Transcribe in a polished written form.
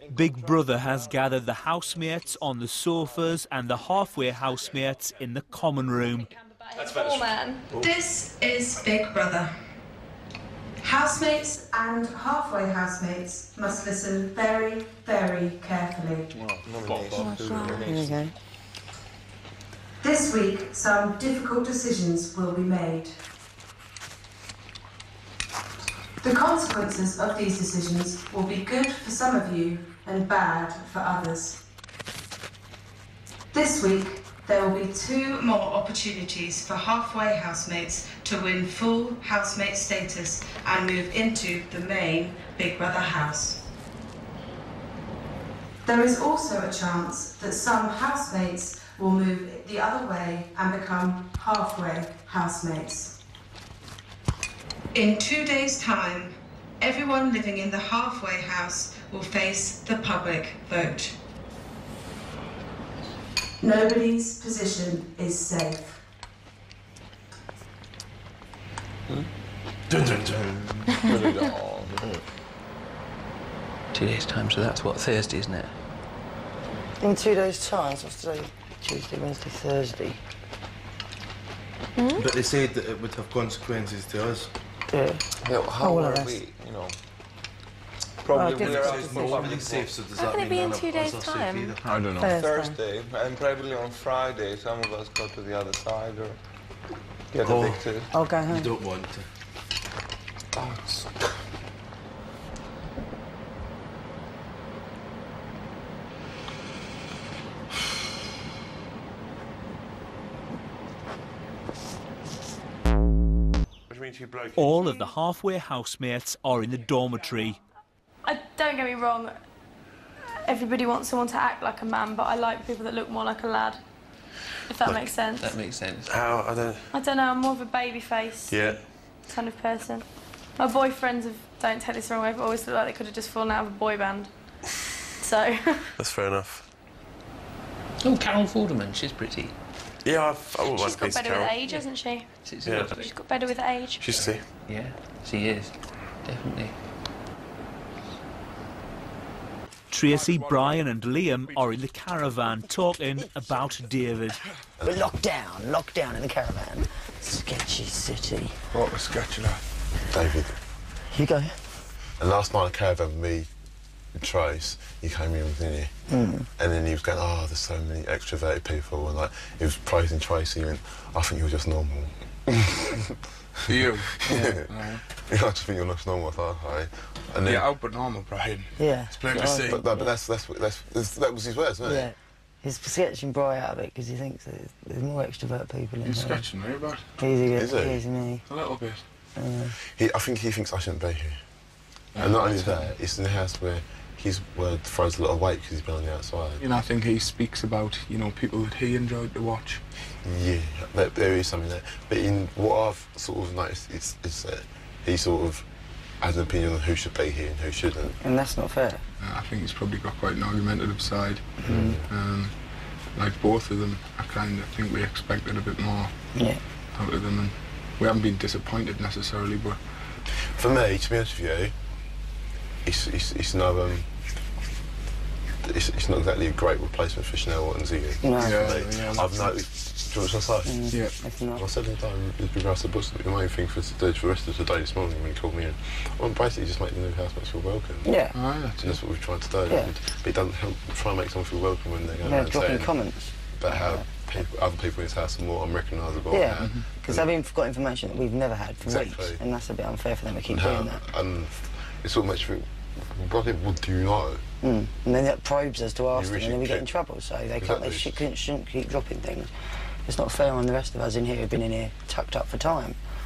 Big Brother has gathered the housemates on the sofas and the halfway housemates in the common room. This is Big Brother. Housemates and halfway housemates must listen very, very carefully. Here we go. This week, some difficult decisions will be made. The consequences of these decisions will be good for some of you and bad for others. This week, there will be 2 more opportunities for halfway housemates to win full housemate status and move into the main Big Brother house. There is also a chance that some housemates will move the other way and become halfway housemates. In 2 days' time, everyone living in the halfway house will face the public vote. Nobody's position is safe. Dun, dun, dun. 2 days' time, so that's what, Thursday, isn't it? In 2 days' time, so what's today? Tuesday, Wednesday, Thursday. But they said that it would have consequences to us. Yeah. Yeah, how are we, you know? Probably Well, we're out It's of not public really safe, so does How that can it mean be in none of 2 us days' are safe time? either? I don't know. Thursday. And probably on Friday, some of us go to the other side or get Oh. evicted. I'll go You home. don't want to. All of the halfway housemates are in the dormitory. Don't get me wrong, everybody wants someone to act like a man, but I like people that look more like a lad, if that makes sense. That makes sense. How? I don't know, I'm more of a baby face Yeah. kind of person. My boyfriends don't take this the wrong way, but always look like they could have just fallen out of a boy band. So. That's fair enough. Oh, Carol Vorderman, she's pretty. Yeah, I wouldn't She's mind got Peter better with Carroll. age, hasn't she? Yeah. She's got better with age. She's see. Yeah, she is. Definitely. Tracy, Brian and Liam are in the caravan talking about David. We're locked down in the caravan. Sketchy city. What was sketchy like? David. You go. And last night, a caravan with me and Trace, he came in, didn't he? And then he was going, oh, there's so many extroverted people, and like, he was praising Tracy, and I think you're just normal. For you? Yeah. I just think you're just normal, I thought, okay. And then, Yeah, out but normal, Brian. Yeah. It's plain to see. but that was his words, wasn't it? Yeah. He's sketching Bri out of it because he thinks that there's more extrovert people in He's here. sketching me about Is he? He's me. a little bit. I think he thinks I shouldn't be here. And not only that, it's in the house where his word throws a lot of weight because he's been on the outside. You know, I think he speaks about, you know, people that he enjoyed to watch. Yeah, there is something there. But in what I've sort of noticed is that he sort of has an opinion on who should be here and who shouldn't. And that's not fair. I think he's probably got quite an argumentative side. Like both of them, I kind of think we expected a bit more out of them, and we haven't been disappointed necessarily, but... For me, to be honest with you, it's no it's not exactly a great replacement for Chanel and Ziggy. No. I've noticed. Do you know what I say? Yeah. It's not. I said in the time, the main thing for us to do for the rest of the day this morning when he called me in, well, basically just make the new housemates feel welcome. Yeah. Oh, that's And that's what we've tried to do. Yeah. But it doesn't help try and make someone feel welcome when they're going Yeah, around dropping saying comments. about how other people in his house are more unrecognisable. Yeah, because they've got information that we've never had for Exactly. weeks, and that's a bit unfair for them to keep doing that. And it sort of makes you think, bloody, what do you know? And then that probes us to ask You them, and then we get in keep- trouble. So they Exactly. shouldn't keep dropping things. It's not fair on the rest of us in here who've been in here tucked up for time.